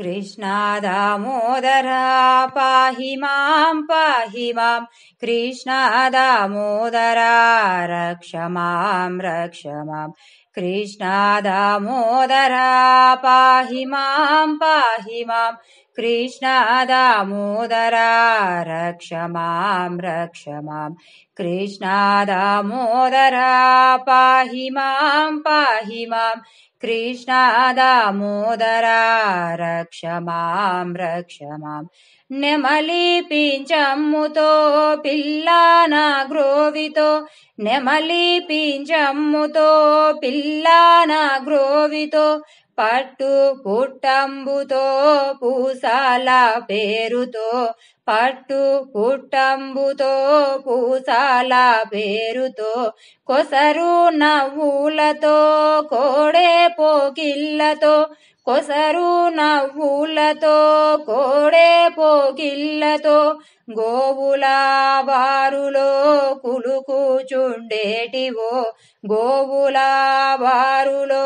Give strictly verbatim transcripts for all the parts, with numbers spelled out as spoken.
कृष्णा दामोदरा पाहि मां पाहि मां कृष्णा दामोदरा रक्ष मां रक्ष मां कृष्णा दामोदरा पाहि मां पाहि मां कृष्णा दामोदरा रक्ष मां रक्ष मां कृष्णा दामोदरा पाहि मां पाहि मां कृष्णा दामोदरा रक्ष मां रक्ष मां నెమలి పించమ్ముతో పిల్లాన గ్రోవితో నెమలి పించమ్ముతో పిల్లాన గ్రోవితో పట్టు పుట్టంబుతో పూసాల పేరుతో పట్టు పుట్టంబుతో పూసాల పేరుతో కొసరు నవ్వులతో కోడే పోకిళ్ళతో కొసరు నవ్వులతో కోడే పోకిళ్ళతో గోవుల బారులో కులుకుచుండేటివో గోవుల బారులో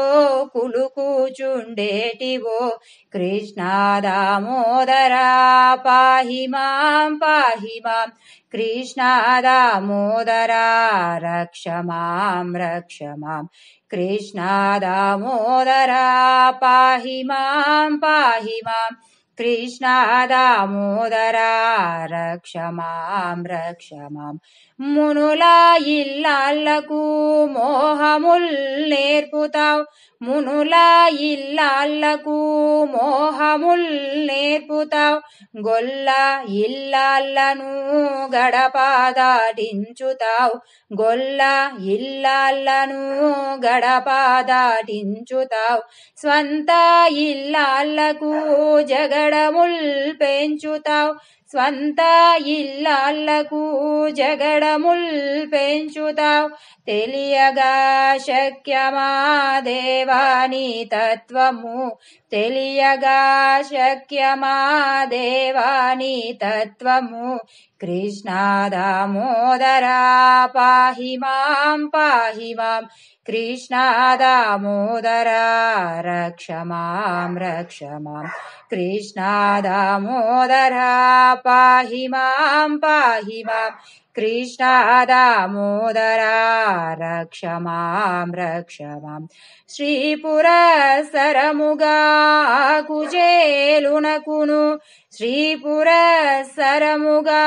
కులుకుచుండేటివో కృష్ణా దామోదరా పాహి మాం పాహి మాం కృష్ణా దామోదరా రక్ష మాం రక్ష మాం కృష్ణా దామోదరా పాహి మాం పాహి మాం కృష్ణా దామోదరా రక్ష మాం రక్ష మాం మునుల ఇల్లాళ్లకు మోహముల్ నేర్పుతావు మునుల ఇల్లాళ్లకు మోహముల్ నేర్పుతావు గొల్ల ఇల్లాళ్లను గడప దాటించుతావు గొల్ల ఇల్లాళ్లను గడప దాటించుతావు స్వంత ఇల్లాళ్లకు జగడముల్ పెంచుతావు స్వంత ఇల్లాళ్లకు జగడముల్ పెంచుతావు తెలియగా శక్యమా దేవాని తత్వము తెలియగా శక్యమా దేవాని తత్వము కృష్ణా దామోదరా పాహి మాం పాహి మాం కృష్ణా దామోదరా రక్ష మాం రక్ష మాం కృష్ణా దామోదరా పాహి మాం పాహి మాం కృష్ణా దామోదరా రక్ష మాం రక్ష మాం శ్రీపురసరముగా కుచేలునకును శ్రీపురసరముగా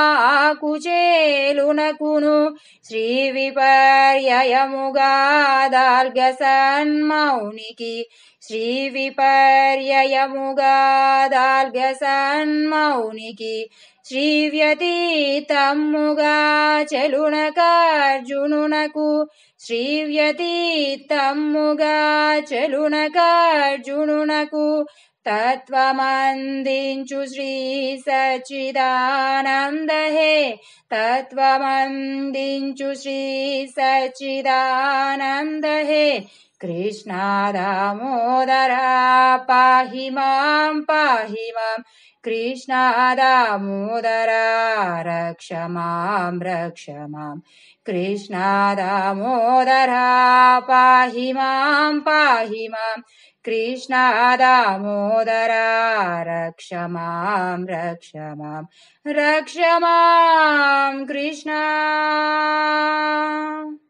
కుచేలునకును శ్రీ విపర్యయముగా దాల్గ సన్మౌనికి శ్రీ విపర్యయముగా దాల్గ సన్మౌనికి శ్రీ వ్యతీతమ్ముగా చెలునకార్జునునకు శ్రీ వ్యతీతమ్ముగా చెలునకార్జునునకు తత్వమందించు శ్రీ సచ్చిదానంద హే తత్వమందించు శ్రీ సచ్చిదానంద హే కృష్ణా దామోదరా పాహి మాం పాహి మాం కృష్ణా దామోదరా రక్ష మాం రక్ష మాం కృష్ణా దామోదరా పాహి మాం పాహి మాం కృష్ణా దామోదరా రక్ష మాం రక్ష మాం రక్ష మాం కృష్ణ